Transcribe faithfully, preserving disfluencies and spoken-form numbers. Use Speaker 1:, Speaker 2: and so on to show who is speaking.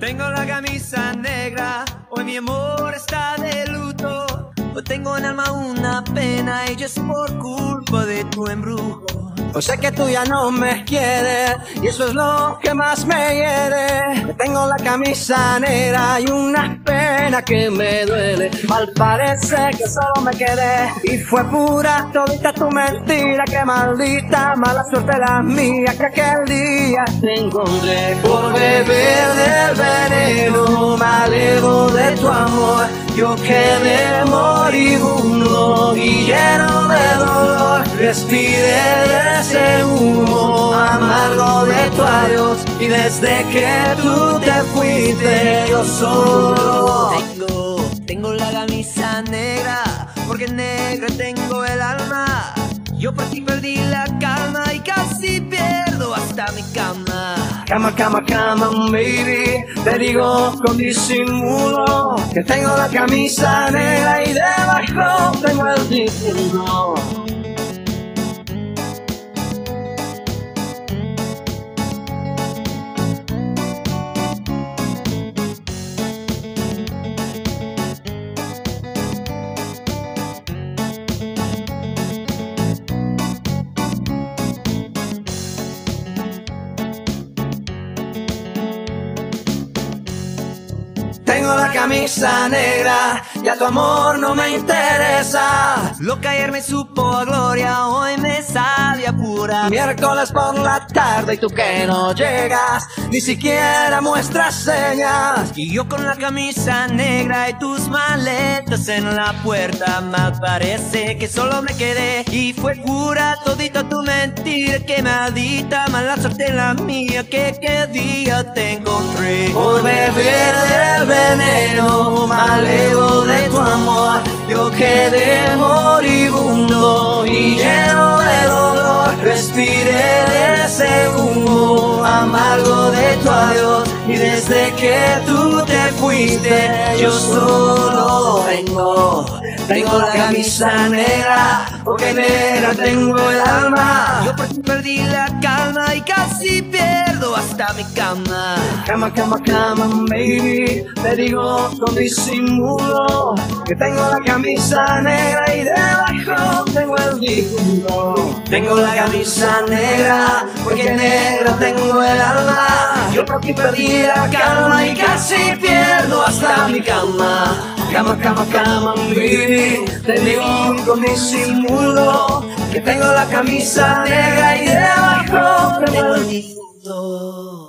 Speaker 1: Tengo la camisa negra, hoy mi amor está de luto. Hoy tengo en alma una pena y es por culpa de tu embrujo.
Speaker 2: Yo sé que tú ya no me quieres y eso es lo que más me hiere. Tengo la camisa negra y una pena que me duele. Mal parece que solo me quedé y fue pura todita tu mentira. Que maldita mala suerte la mía que aquel día te encontré. Por beber del veneno me alejo de tu amor. Yo quedé moribundo y lleno de dolor. Respiré de ese humo amargo de tu adiós. Y desde que tú te fuiste yo solo
Speaker 1: Tengo, tengo la camisa negra, porque negra tengo el alma. Yo por ti perdí la calma y casi pierdo hasta mi cama.
Speaker 2: Cama, cama, cama, baby. Te digo con disimulo que tengo la camisa negra y debajo tengo el título. Tengo la camisa negra, ya tu amor no me interesa.
Speaker 1: Lo que ayer me supo a gloria, hoy me sabe a pura.
Speaker 2: Miércoles por la tarde y tú que no llegas, ni siquiera muestras señas.
Speaker 1: Y yo con la camisa negra y tus maletas en la puerta. Mal parece que solo me quedé y fue pura todita tu mentira. Que maldita mala suerte la mía que qué día te encontré.
Speaker 2: Por beber del veneno me alejo de tu amor. Yo quedé moribundo y lleno de dolor. Respiré de ese humo amargo de tu adiós. Y desde que tú te fuiste yo solo vengo. Tengo la camisa negra, porque negra tengo el alma.
Speaker 1: Yo por ti perdí la calma y casi pierdo hasta mi cama.
Speaker 2: Cama, cama, cama, baby. Te digo con disimulo que tengo la camisa negra y debajo tengo el título. Tengo la camisa negra, porque negra tengo el alma. Yo por ti perdí la calma y casi pierdo hasta mi cama. Cama, cama, cama, baby. Te digo con disimulo que tengo la camisa negra y debajo tengo el título.